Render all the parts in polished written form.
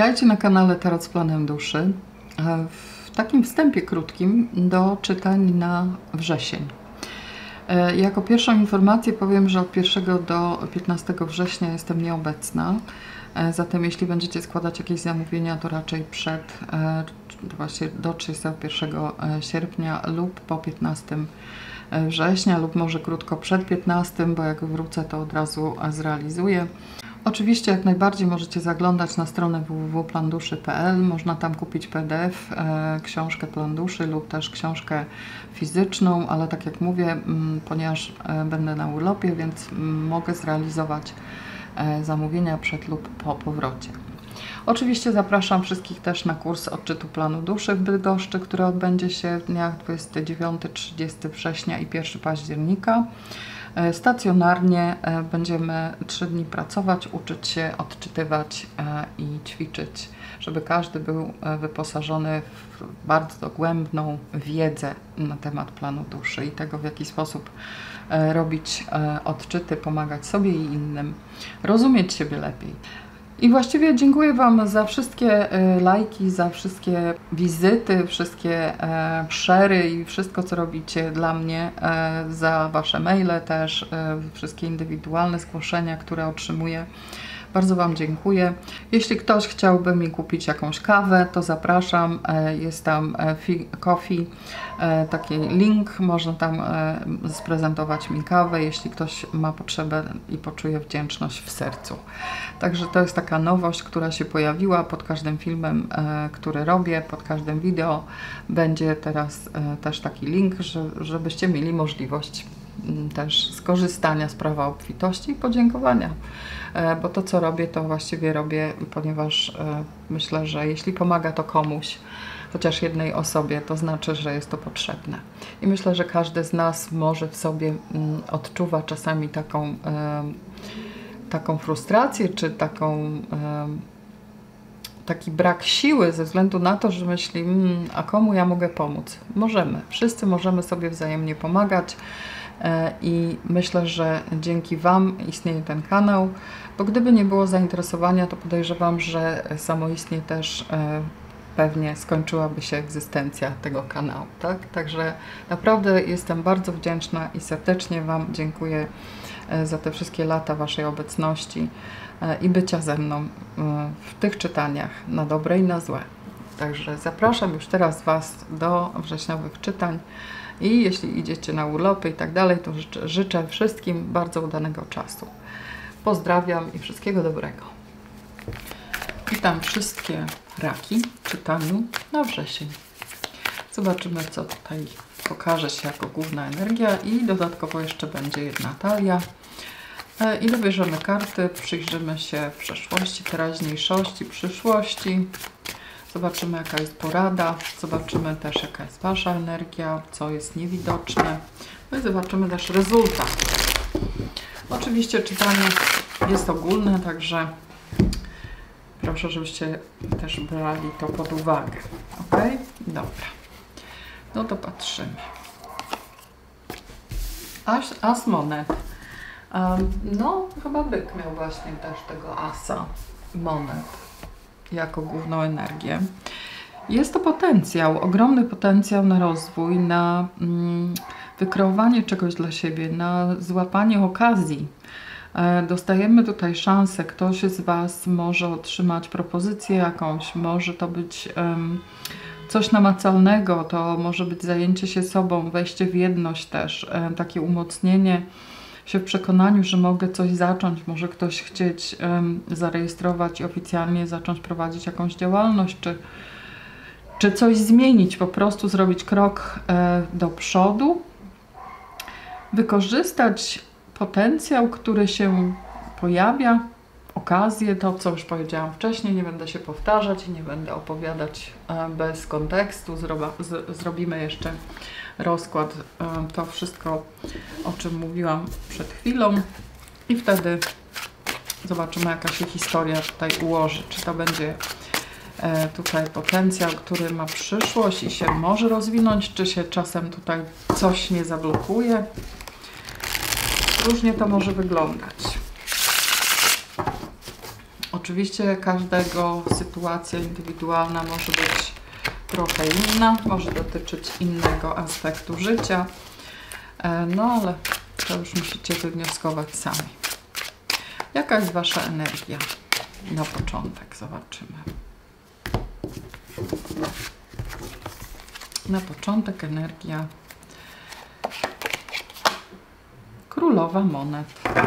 Witajcie na kanale Tarot z Planem Duszy. W takim wstępie krótkim do czytań na wrzesień. Jako pierwszą informację powiem, że od 1 do 15 września jestem nieobecna. Zatem jeśli będziecie składać jakieś zamówienia, to raczej przed, właśnie do 31 sierpnia lub po 15 września, lub może krótko przed 15, bo jak wrócę, to od razu zrealizuję. Oczywiście jak najbardziej możecie zaglądać na stronę www.planduszy.pl. Można tam kupić PDF, książkę Plan Duszy lub też książkę fizyczną, ale tak jak mówię, ponieważ będę na urlopie, więc mogę zrealizować zamówienia przed lub po powrocie. Oczywiście zapraszam wszystkich też na kurs odczytu Planu Duszy w Bydgoszczy, który odbędzie się w dniach 29-30 września i 1 października. Stacjonarnie będziemy 3 dni pracować, uczyć się, odczytywać i ćwiczyć, żeby każdy był wyposażony w bardzo dogłębną wiedzę na temat planu duszy i tego, w jaki sposób robić odczyty, pomagać sobie i innym, rozumieć siebie lepiej. I właściwie dziękuję Wam za wszystkie lajki, za wszystkie wizyty, wszystkie share'y i wszystko, co robicie dla mnie, za Wasze maile też, wszystkie indywidualne zgłoszenia, które otrzymuję. Bardzo Wam dziękuję. Jeśli ktoś chciałby mi kupić jakąś kawę, to zapraszam. Jest tam Coffee, taki link, można tam sprezentować mi kawę, jeśli ktoś ma potrzebę i poczuje wdzięczność w sercu. Także to jest taka nowość, która się pojawiła pod każdym filmem, który robię, pod każdym wideo. Będzie teraz też taki link, żebyście mieli możliwość też skorzystania z prawa obfitości i podziękowania. Bo to, co robię, to właściwie robię, ponieważ myślę, że jeśli pomaga to komuś, chociaż jednej osobie, to znaczy, że jest to potrzebne. I myślę, że każdy z nas może w sobie odczuwa czasami taką frustrację, czy taki brak siły ze względu na to, że myśli, a komu ja mogę pomóc? Możemy. Wszyscy możemy sobie wzajemnie pomagać. I myślę, że dzięki Wam istnieje ten kanał, bo gdyby nie było zainteresowania, to podejrzewam, że samoistnie też pewnie skończyłaby się egzystencja tego kanału, tak? Także naprawdę jestem bardzo wdzięczna i serdecznie Wam dziękuję za te wszystkie lata Waszej obecności i bycia ze mną w tych czytaniach, na dobre i na złe. Także zapraszam już teraz Was do wrześniowych czytań. I jeśli idziecie na urlopy i tak dalej, to życzę wszystkim bardzo udanego czasu. Pozdrawiam i wszystkiego dobrego. Witam wszystkie raki w czytaniu na wrzesień. Zobaczymy, co tutaj pokaże się jako główna energia i dodatkowo jeszcze będzie jedna talia. I dobierzemy karty, przyjrzymy się przeszłości, teraźniejszości, przyszłości. Zobaczymy, jaka jest porada, zobaczymy też, jaka jest Wasza energia, co jest niewidoczne. No i zobaczymy też rezultat. Oczywiście czytanie jest ogólne, także proszę, żebyście też brali to pod uwagę. Ok? Dobra. No to patrzymy. As monet. No, chyba byk miał właśnie też tego asa monet jako główną energię. Jest to potencjał, ogromny potencjał na rozwój, na wykreowanie czegoś dla siebie, na złapanie okazji. Dostajemy tutaj szansę, ktoś z Was może otrzymać propozycję jakąś, może to być coś namacalnego, to może być zajęcie się sobą, wejście w jedność też, takie umocnienie się w przekonaniu, że mogę coś zacząć, może ktoś chcieć zarejestrować i oficjalnie zacząć prowadzić jakąś działalność, czy coś zmienić, po prostu zrobić krok do przodu, wykorzystać potencjał, który się pojawia, okazję, to co już powiedziałam wcześniej, nie będę się powtarzać i nie będę opowiadać bez kontekstu, zrobimy jeszcze rozkład, to wszystko, o czym mówiłam przed chwilą i wtedy zobaczymy, jaka się historia tutaj ułoży, czy to będzie tutaj potencjał, który ma przyszłość i się może rozwinąć, czy się czasem tutaj coś nie zablokuje. Różnie to może wyglądać. Oczywiście każdego sytuacja indywidualna może być trochę inna, może dotyczyć innego aspektu życia, no ale to już musicie wywnioskować sami. Jaka jest Wasza energia? Na początek zobaczymy. Na początek energia Królowa Monet.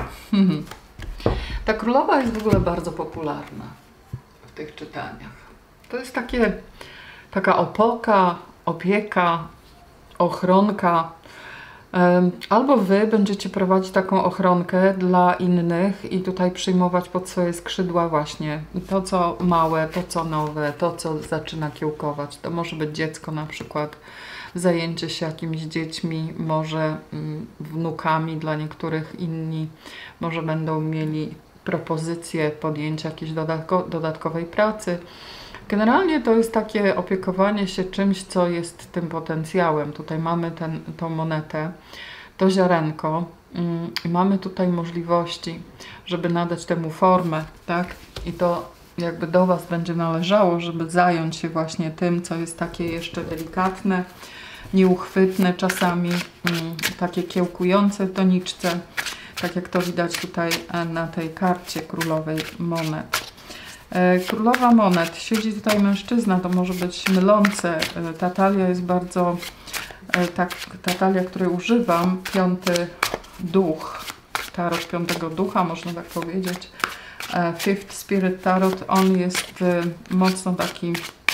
Ta królowa jest w ogóle bardzo popularna w tych czytaniach. To jest taka opoka, opieka, ochronka. Albo Wy będziecie prowadzić taką ochronkę dla innych i tutaj przyjmować pod swoje skrzydła właśnie to, co małe, to, co nowe, to, co zaczyna kiełkować. To może być dziecko na przykład, zajęcie się jakimiś dziećmi, może wnukami, dla niektórych inni może będą mieli propozycję podjęcia jakiejś dodatkowej pracy. Generalnie to jest takie opiekowanie się czymś, co jest tym potencjałem. Tutaj mamy tą monetę, to ziarenko i mamy tutaj możliwości, żeby nadać temu formę, tak? I to jakby do Was będzie należało, żeby zająć się właśnie tym, co jest takie jeszcze delikatne, nieuchwytne czasami, takie kiełkujące w doniczce, tak jak to widać tutaj na tej karcie królowej monet. Królowa monet, siedzi tutaj mężczyzna, to może być mylące. Ta talia jest bardzo, ta talia, której używam, piąty duch, tarot piątego ducha, można tak powiedzieć. Fifth Spirit Tarot, on jest mocno taki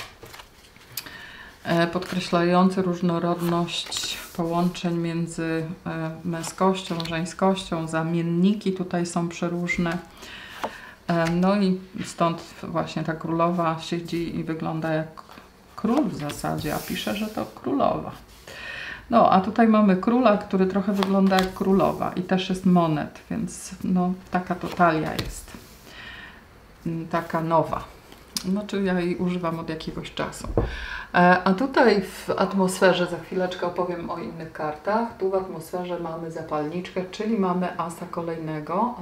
podkreślający różnorodność połączeń między męskością, żeńskością, zamienniki tutaj są przeróżne. No i stąd właśnie ta królowa siedzi i wygląda jak król w zasadzie, a pisze, że to królowa. No, a tutaj mamy króla, który trochę wygląda jak królowa i też jest monet, więc no, taka to talia jest. Taka nowa. Znaczy ja jej używam od jakiegoś czasu. A tutaj w atmosferze, za chwileczkę opowiem o innych kartach, tu w atmosferze mamy zapalniczkę, czyli mamy asa kolejnego,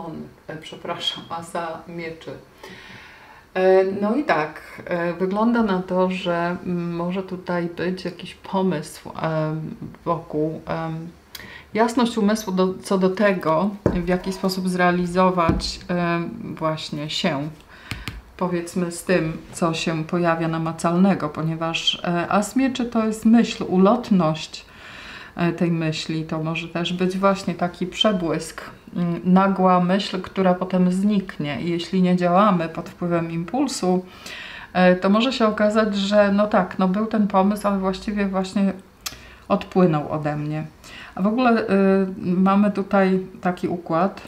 asa mieczy. No i tak, wygląda na to, że może tutaj być jakiś pomysł wokół, jasność umysłu co do tego, w jaki sposób zrealizować właśnie się, powiedzmy, z tym, co się pojawia namacalnego, ponieważ as mieczy to jest myśl, ulotność tej myśli. To może też być właśnie taki przebłysk, nagła myśl, która potem zniknie. I jeśli nie działamy pod wpływem impulsu, to może się okazać, że no tak, no był ten pomysł, ale właściwie właśnie odpłynął ode mnie. A w ogóle mamy tutaj taki układ,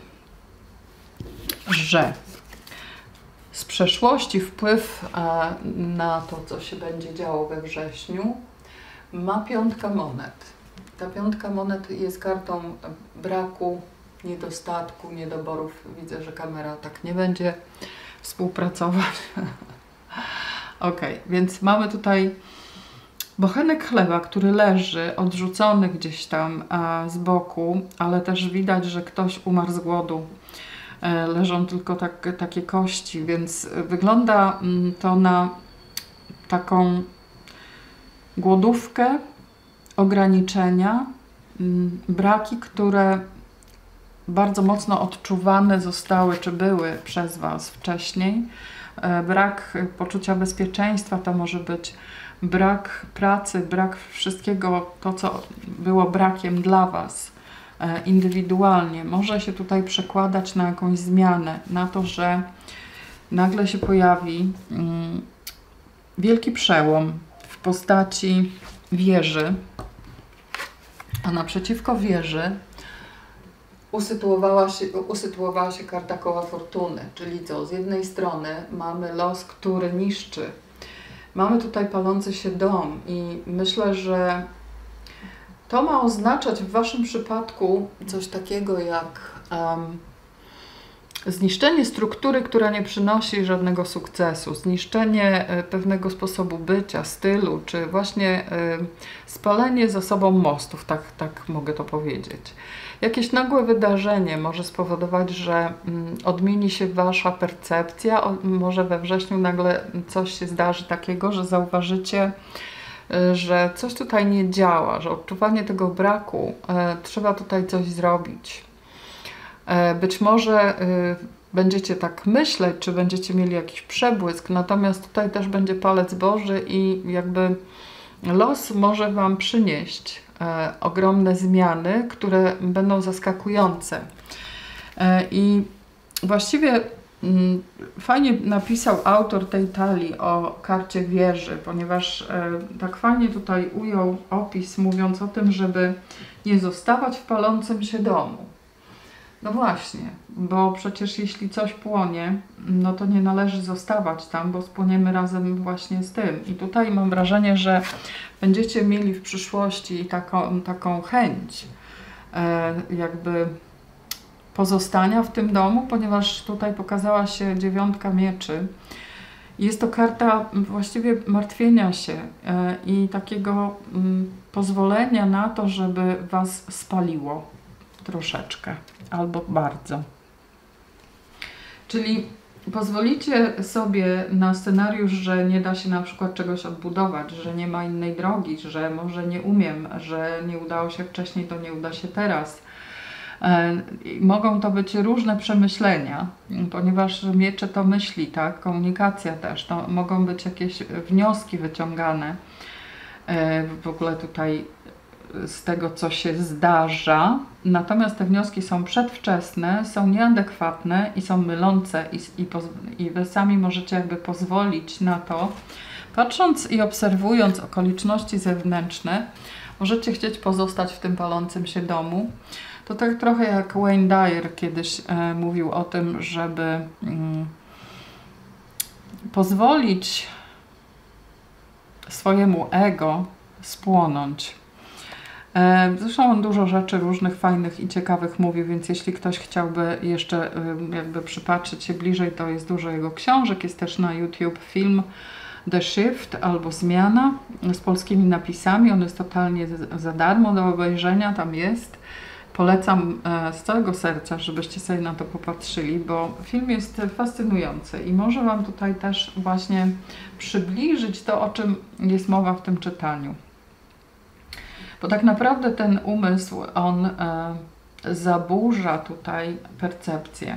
że z przeszłości wpływ na to, co się będzie działo we wrześniu, ma piątka monet. Ta piątka monet jest kartą braku, niedostatku, niedoborów. Widzę, że kamera tak nie będzie współpracować. Ok, więc mamy tutaj bochenek chleba, który leży odrzucony gdzieś tam z boku, ale też widać, że ktoś umarł z głodu. Leżą tylko takie kości, więc wygląda to na taką głodówkę, ograniczenia, braki, które bardzo mocno odczuwane zostały, czy były przez Was wcześniej. Brak poczucia bezpieczeństwa, to może być brak pracy, brak wszystkiego, to co było brakiem dla Was indywidualnie. Może się tutaj przekładać na jakąś zmianę, na to, że nagle się pojawi wielki przełom w postaci wieży, a naprzeciwko wieży usytuowała się karta koła fortuny, czyli co? Z jednej strony mamy los, który niszczy. Mamy tutaj palący się dom i myślę, że to ma oznaczać w Waszym przypadku coś takiego jak zniszczenie struktury, która nie przynosi żadnego sukcesu, zniszczenie pewnego sposobu bycia, stylu, czy właśnie spalenie za sobą mostów, tak mogę to powiedzieć. Jakieś nagłe wydarzenie może spowodować, że odmieni się Wasza percepcja, może we wrześniu nagle coś się zdarzy takiego, że zauważycie, że coś tutaj nie działa, że odczuwanie tego braku, trzeba tutaj coś zrobić. Być może będziecie tak myśleć, czy będziecie mieli jakiś przebłysk, natomiast tutaj też będzie palec Boży i jakby los może Wam przynieść ogromne zmiany, które będą zaskakujące. I właściwie fajnie napisał autor tej talii o karcie wieży, ponieważ tak fajnie tutaj ujął opis, mówiąc o tym, żeby nie zostawać w palącym się domu. No właśnie, bo przecież jeśli coś płonie, no to nie należy zostawać tam, bo spłoniemy razem właśnie z tym. I tutaj mam wrażenie, że będziecie mieli w przyszłości taką chęć jakby pozostania w tym domu, ponieważ tutaj pokazała się 9 mieczy. Jest to karta właściwie martwienia się i takiego pozwolenia na to, żeby Was spaliło troszeczkę albo bardzo. Czyli pozwolicie sobie na scenariusz, że nie da się na przykład czegoś odbudować, że nie ma innej drogi, że może nie umiem, że nie udało się wcześniej, to nie uda się teraz. Mogą to być różne przemyślenia, ponieważ miecze to myśli, tak? Komunikacja też, to mogą być jakieś wnioski wyciągane w ogóle tutaj z tego, co się zdarza. Natomiast te wnioski są przedwczesne, są nieadekwatne i są mylące i Wy sami możecie jakby pozwolić na to, patrząc i obserwując okoliczności zewnętrzne, możecie chcieć pozostać w tym palącym się domu. To tak trochę jak Wayne Dyer kiedyś mówił o tym, żeby pozwolić swojemu ego spłonąć. Zresztą on dużo rzeczy różnych, fajnych i ciekawych mówi, więc jeśli ktoś chciałby jeszcze jakby przypatrzyć się bliżej, to jest dużo jego książek. Jest też na YouTube film The Shift albo Zmiana z polskimi napisami. On jest totalnie za darmo do obejrzenia, tam jest. Polecam z całego serca, żebyście sobie na to popatrzyli, bo film jest fascynujący i może Wam tutaj też właśnie przybliżyć to, o czym jest mowa w tym czytaniu. Bo tak naprawdę ten umysł, on zaburza tutaj percepcję.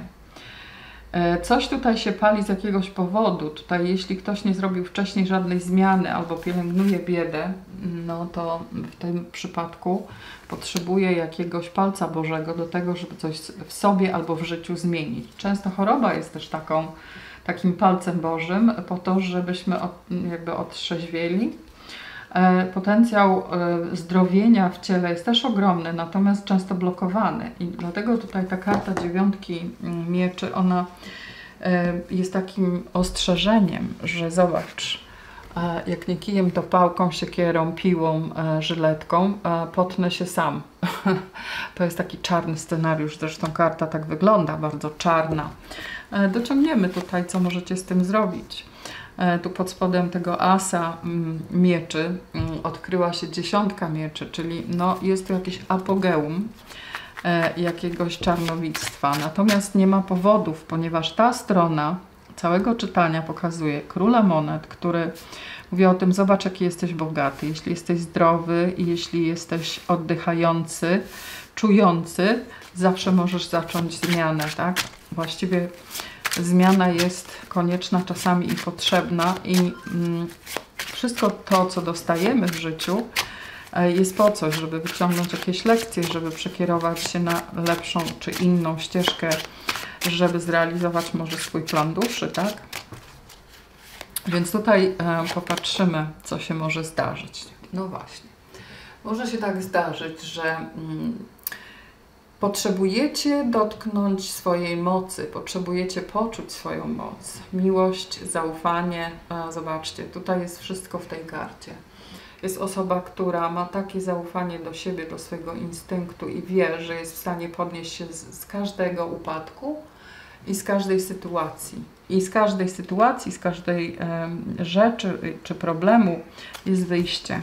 Coś tutaj się pali z jakiegoś powodu. Tutaj jeśli ktoś nie zrobił wcześniej żadnej zmiany albo pielęgnuje biedę, no to w tym przypadku potrzebuje jakiegoś palca Bożego do tego, żeby coś w sobie albo w życiu zmienić. Często choroba jest też takim palcem Bożym po to, żebyśmy jakby otrzeźwieli. Potencjał zdrowienia w ciele jest też ogromny, natomiast często blokowany i dlatego tutaj ta karta 9 mieczy, ona jest takim ostrzeżeniem, że zobacz, jak nie kijem, to pałką, siekierą, piłą, żyletką, potnę się sam. To jest taki czarny scenariusz, zresztą karta tak wygląda, bardzo czarna. Dociągniemy tutaj, co możecie z tym zrobić. Tu pod spodem tego asa mieczy odkryła się 10 mieczy, czyli no, jest to jakieś apogeum jakiegoś czarnowictwa. Natomiast nie ma powodów, ponieważ ta strona całego czytania pokazuje króla monet, który mówi o tym, zobacz, jaki jesteś bogaty, jeśli jesteś zdrowy i jeśli jesteś oddychający, czujący, zawsze możesz zacząć zmianę, tak? Właściwie zmiana jest konieczna czasami i potrzebna i wszystko to, co dostajemy w życiu, jest po coś, żeby wyciągnąć jakieś lekcje, żeby przekierować się na lepszą czy inną ścieżkę, żeby zrealizować może swój plan duszy, tak? Więc tutaj popatrzymy, co się może zdarzyć. No właśnie. Może się tak zdarzyć, że potrzebujecie dotknąć swojej mocy, potrzebujecie poczuć swoją moc, miłość, zaufanie. Zobaczcie, tutaj jest wszystko w tej karcie. Jest osoba, która ma takie zaufanie do siebie, do swojego instynktu i wie, że jest w stanie podnieść się z każdego upadku i z każdej sytuacji. I z każdej sytuacji, z każdej rzeczy czy problemu jest wyjście.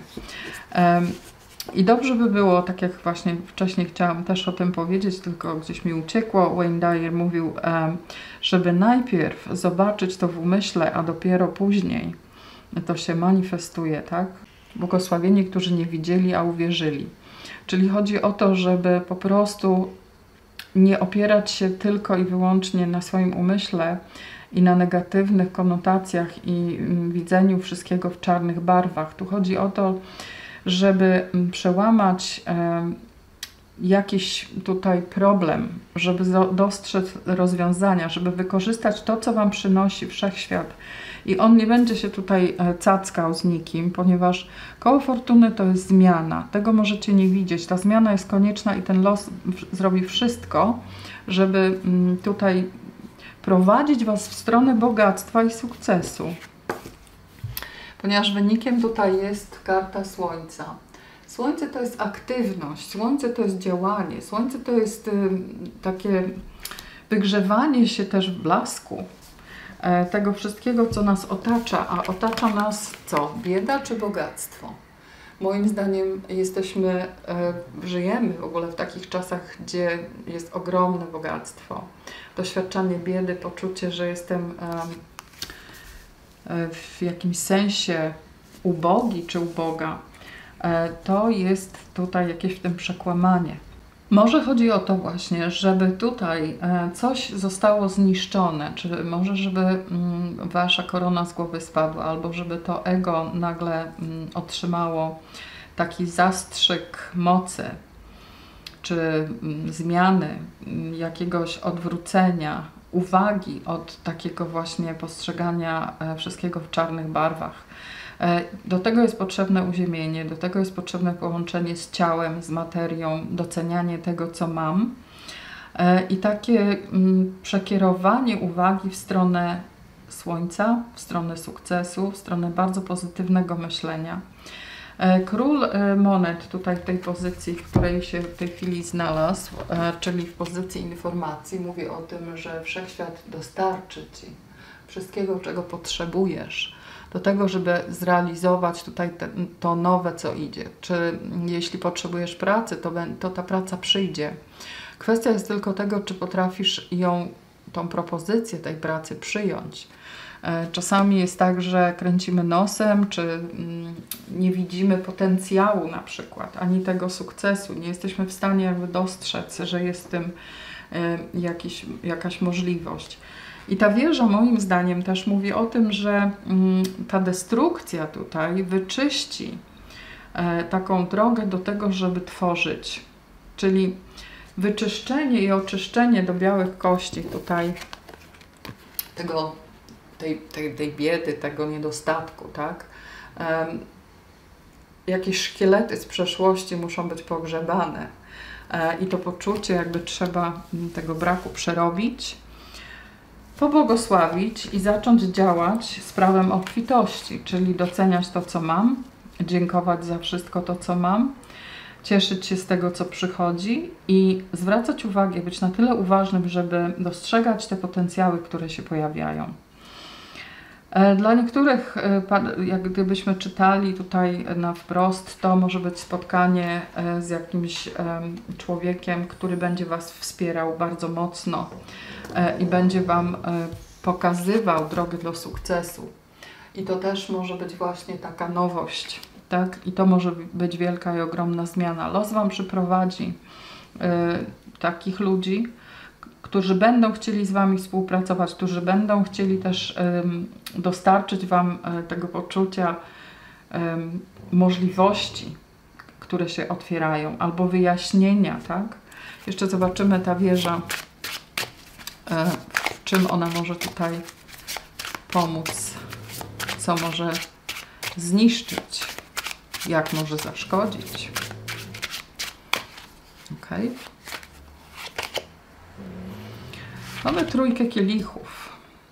I dobrze by było, tak jak właśnie wcześniej chciałam też o tym powiedzieć, tylko gdzieś mi uciekło, Wayne Dyer mówił, żeby najpierw zobaczyć to w umyśle, a dopiero później to się manifestuje, tak? Błogosławieni, którzy nie widzieli, a uwierzyli. Czyli chodzi o to, żeby po prostu nie opierać się tylko i wyłącznie na swoim umyśle i na negatywnych konotacjach i widzeniu wszystkiego w czarnych barwach. Tu chodzi o to, żeby przełamać jakiś tutaj problem, żeby dostrzec rozwiązania, żeby wykorzystać to, co Wam przynosi Wszechświat. I on nie będzie się tutaj cackał z nikim, ponieważ koło fortuny to jest zmiana. Tego możecie nie widzieć. Ta zmiana jest konieczna i ten los zrobi wszystko, żeby tutaj prowadzić Was w stronę bogactwa i sukcesu. Ponieważ wynikiem tutaj jest karta Słońca. Słońce to jest aktywność, Słońce to jest działanie, Słońce to jest takie wygrzewanie się też w blasku tego wszystkiego, co nas otacza. A otacza nas co? Bieda czy bogactwo? Moim zdaniem żyjemy w ogóle w takich czasach, gdzie jest ogromne bogactwo. Doświadczanie biedy, poczucie, że jestem w jakimś sensie ubogi czy uboga, to jest tutaj jakieś w tym przekłamanie. Może chodzi o to właśnie, żeby tutaj coś zostało zniszczone, czy może żeby Wasza korona z głowy spadła, albo żeby to ego nagle otrzymało taki zastrzyk mocy, czy zmiany, jakiegoś odwrócenia, uwagi od takiego właśnie postrzegania wszystkiego w czarnych barwach. Do tego jest potrzebne uziemienie, do tego jest potrzebne połączenie z ciałem, z materią, docenianie tego, co mam i takie przekierowanie uwagi w stronę Słońca, w stronę sukcesu, w stronę bardzo pozytywnego myślenia. Król monet tutaj w tej pozycji, w której się w tej chwili znalazł, czyli w pozycji informacji, mówi o tym, że Wszechświat dostarczy Ci wszystkiego, czego potrzebujesz do tego, żeby zrealizować tutaj to nowe, co idzie. Czy jeśli potrzebujesz pracy, to ta praca przyjdzie. Kwestia jest tylko tego, czy potrafisz tą propozycję tej pracy przyjąć. Czasami jest tak, że kręcimy nosem, czy nie widzimy potencjału na przykład, ani tego sukcesu. Nie jesteśmy w stanie jakby dostrzec, że jest w tym jakaś możliwość. I ta wieża moim zdaniem też mówi o tym, że ta destrukcja tutaj wyczyści taką drogę do tego, żeby tworzyć. Czyli wyczyszczenie i oczyszczenie do białych kości tutaj tej biedy, tego niedostatku, tak? Jakieś szkielety z przeszłości muszą być pogrzebane i to poczucie jakby trzeba tego braku przerobić, pobłogosławić i zacząć działać z prawem obfitości, czyli doceniać to, co mam, dziękować za wszystko to, co mam, cieszyć się z tego, co przychodzi i zwracać uwagę, być na tyle uważnym, żeby dostrzegać te potencjały, które się pojawiają. Dla niektórych, jak gdybyśmy czytali tutaj na wprost, to może być spotkanie z jakimś człowiekiem, który będzie Was wspierał bardzo mocno i będzie Wam pokazywał drogę do sukcesu. I to też może być właśnie taka nowość, tak? I to może być wielka i ogromna zmiana. Los Wam przyprowadzi takich ludzi, którzy będą chcieli z Wami współpracować, którzy będą chcieli też dostarczyć Wam tego poczucia możliwości, które się otwierają, albo wyjaśnienia, tak? Jeszcze zobaczymy ta wieża, w czym ona może tutaj pomóc, co może zniszczyć, jak może zaszkodzić. Okay. Mamy trójkę kielichów.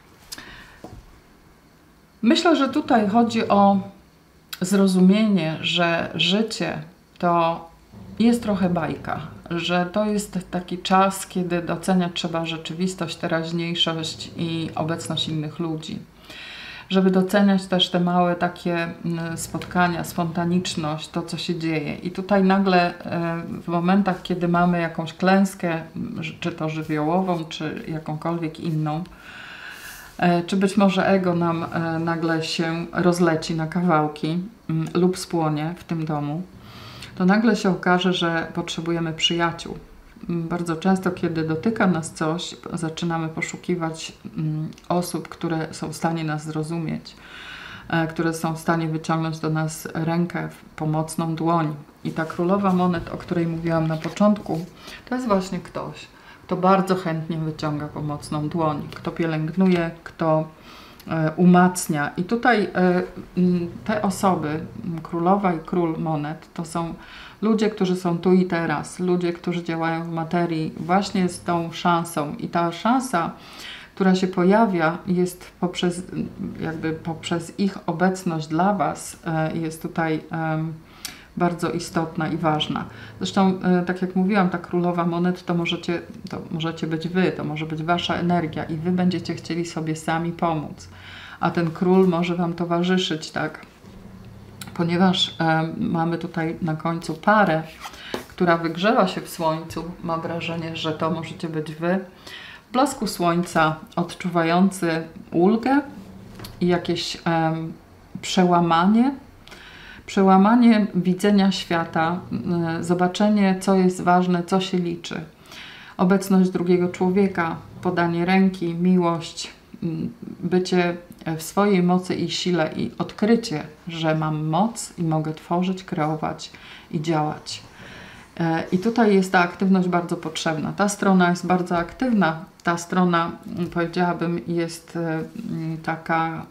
Myślę, że tutaj chodzi o zrozumienie, że życie to jest trochę bajka, że to jest taki czas, kiedy doceniać trzeba rzeczywistość, teraźniejszość i obecność innych ludzi. Żeby doceniać też te małe takie spotkania, spontaniczność, to co się dzieje. I tutaj nagle w momentach, kiedy mamy jakąś klęskę, czy to żywiołową, czy jakąkolwiek inną, czy być może ego nam nagle się rozleci na kawałki lub spłonie w tym domu, to nagle się okaże, że potrzebujemy przyjaciół. Bardzo często, kiedy dotyka nas coś, zaczynamy poszukiwać osób, które są w stanie nas zrozumieć, które są w stanie wyciągnąć do nas rękę, pomocną dłoń. I ta królowa monet, o której mówiłam na początku, to jest właśnie ktoś, kto bardzo chętnie wyciąga pomocną dłoń, kto pielęgnuje, kto umacnia. I tutaj te osoby, królowa i król monet, to są ludzie, którzy są tu i teraz, ludzie, którzy działają w materii właśnie z tą szansą. I ta szansa, która się pojawia, jest poprzez ich obecność dla Was, jest tutaj bardzo istotna i ważna. Zresztą, tak jak mówiłam, ta królowa monet to możecie być Wy, to może być Wasza energia i Wy będziecie chcieli sobie sami pomóc. A ten król może Wam towarzyszyć, tak? Ponieważ mamy tutaj na końcu parę, która wygrzewa się w słońcu, mam wrażenie, że to możecie być Wy. W blasku słońca odczuwający ulgę i jakieś przełamanie widzenia świata, zobaczenie, co jest ważne, co się liczy. Obecność drugiego człowieka, podanie ręki, miłość, bycie w swojej mocy i sile i odkrycie, że mam moc i mogę tworzyć, kreować i działać. I tutaj jest ta aktywność bardzo potrzebna. Ta strona jest bardzo aktywna. Ta strona, powiedziałabym, jest taka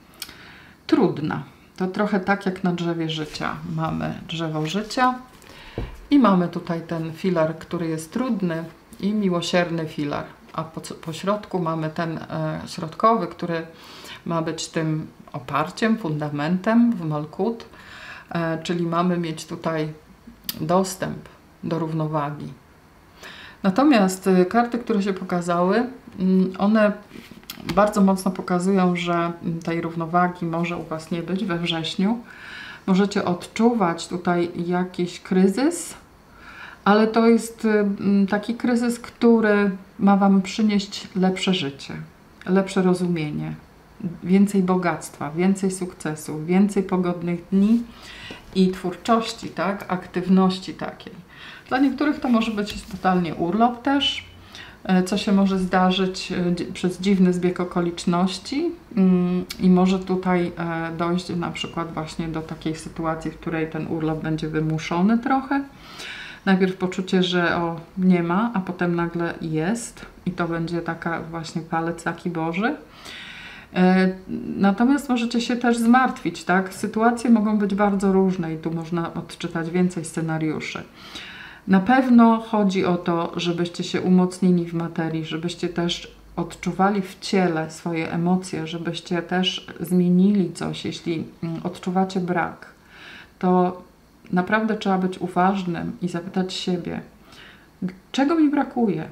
trudna. To trochę tak jak na drzewie życia. Mamy drzewo życia i mamy tutaj ten filar, który jest trudny i miłosierny filar. A po środku mamy ten środkowy, który ma być tym oparciem, fundamentem w Malkut, czyli mamy mieć tutaj dostęp do równowagi. Natomiast karty, które się pokazały, one bardzo mocno pokazują, że tej równowagi może u Was nie być we wrześniu. Możecie odczuwać tutaj jakiś kryzys, ale to jest taki kryzys, który ma Wam przynieść lepsze życie, lepsze rozumienie, więcej bogactwa, więcej sukcesów, więcej pogodnych dni i twórczości, tak? Aktywności takiej. Dla niektórych to może być totalnie urlop też, co się może zdarzyć przez dziwny zbieg okoliczności i może tutaj dojść na przykład właśnie do takiej sytuacji, w której ten urlop będzie wymuszony trochę. Najpierw poczucie, że nie ma, a potem nagle jest i to będzie taka właśnie palec taki Boży. Natomiast możecie się też zmartwić, tak? Sytuacje mogą być bardzo różne i tu można odczytać więcej scenariuszy. Na pewno chodzi o to, żebyście się umocnili w materii, żebyście też odczuwali w ciele swoje emocje, żebyście też zmienili coś, jeśli odczuwacie brak. To naprawdę trzeba być uważnym i zapytać siebie, czego mi brakuje?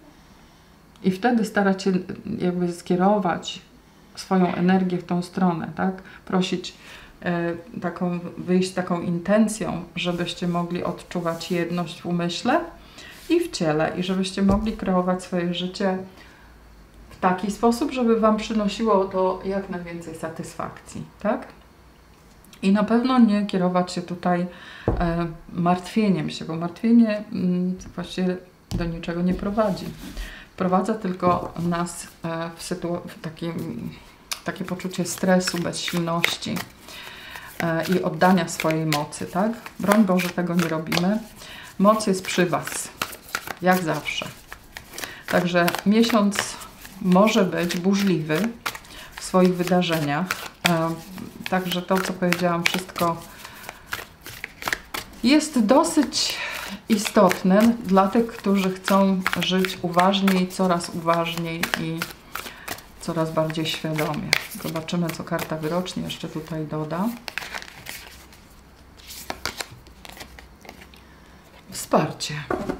I wtedy starać się jakby skierować swoją energię w tą stronę, tak? Prosić wyjść taką intencją, żebyście mogli odczuwać jedność w umyśle i w ciele i żebyście mogli kreować swoje życie w taki sposób, żeby Wam przynosiło to jak najwięcej satysfakcji, tak? I na pewno nie kierować się tutaj martwieniem się, bo martwienie właściwie do niczego nie prowadzi. Wprowadza tylko nas w takie poczucie stresu, bezsilności i oddania swojej mocy, tak? Broń Boże, tego nie robimy. Moc jest przy Was, jak zawsze. Także miesiąc może być burzliwy w swoich wydarzeniach. Także to, co powiedziałam, wszystko jest dosyć istotne dla tych, którzy chcą żyć uważniej, coraz uważniej i coraz bardziej świadomie. Zobaczymy, co karta wyroczni jeszcze tutaj doda. Wsparcie.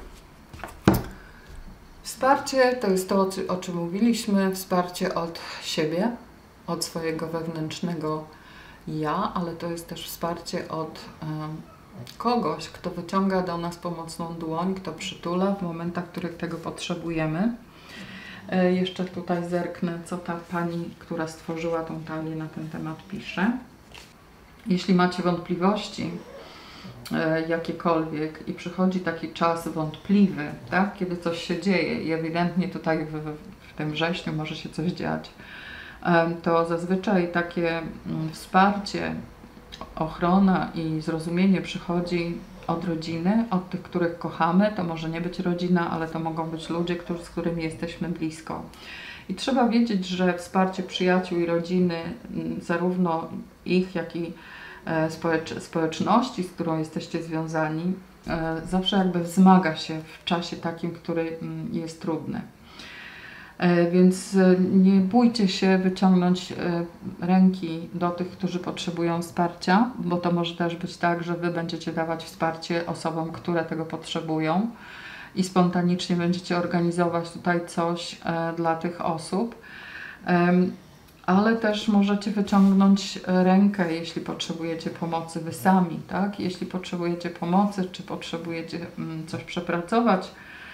Wsparcie to jest to, o czym mówiliśmy, wsparcie od siebie, od swojego wewnętrznego ja, ale to jest też wsparcie od kogoś, kto wyciąga do nas pomocną dłoń, kto przytula w momentach, w których tego potrzebujemy. Jeszcze tutaj zerknę, co ta pani, która stworzyła tą talię, na ten temat pisze. Jeśli macie wątpliwości jakiekolwiek i przychodzi taki czas wątpliwy, tak, kiedy coś się dzieje i ewidentnie tutaj w tym wrześniu może się coś dziać, to zazwyczaj takie wsparcie, ochrona i zrozumienie przychodzi od rodziny, od tych, których kochamy. To może nie być rodzina, ale to mogą być ludzie, z którymi jesteśmy blisko. I trzeba wiedzieć, że wsparcie przyjaciół i rodziny, zarówno ich, jak i społeczności, z którą jesteście związani, zawsze jakby wzmaga się w czasie takim, który jest trudny. Więc nie bójcie się wyciągnąć ręki do tych, którzy potrzebują wsparcia, bo to może też być tak, że Wy będziecie dawać wsparcie osobom, które tego potrzebują i spontanicznie będziecie organizować tutaj coś dla tych osób. Ale też możecie wyciągnąć rękę, jeśli potrzebujecie pomocy Wy sami, tak? Jeśli potrzebujecie pomocy, czy potrzebujecie coś przepracować,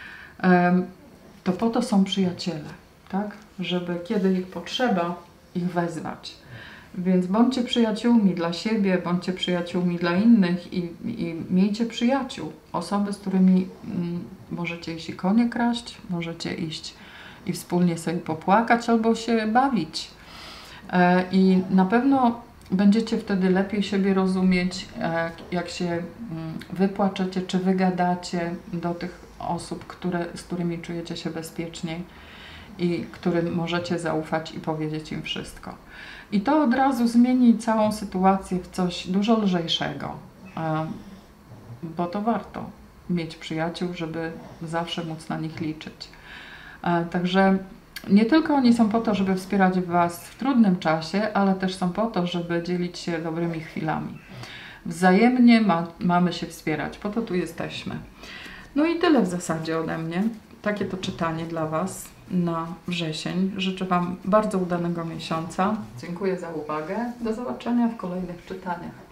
to po to są przyjaciele, tak? Żeby kiedy ich potrzeba, ich wezwać. Więc bądźcie przyjaciółmi dla siebie, bądźcie przyjaciółmi dla innych i miejcie przyjaciół. Osoby, z którymi możecie iść i konie kraść, możecie iść i wspólnie sobie popłakać albo się bawić. I na pewno będziecie wtedy lepiej siebie rozumieć, jak się wypłaczecie czy wygadacie do tych osób, z którymi czujecie się bezpieczniej i którym możecie zaufać i powiedzieć im wszystko. I to od razu zmieni całą sytuację w coś dużo lżejszego, bo to warto mieć przyjaciół, żeby zawsze móc na nich liczyć. Także nie tylko oni są po to, żeby wspierać Was w trudnym czasie, ale też są po to, żeby dzielić się dobrymi chwilami. Wzajemnie mamy się wspierać, po to tu jesteśmy. No i tyle w zasadzie ode mnie. Takie to czytanie dla Was na wrzesień. Życzę Wam bardzo udanego miesiąca. Dziękuję za uwagę. Do zobaczenia w kolejnych czytaniach.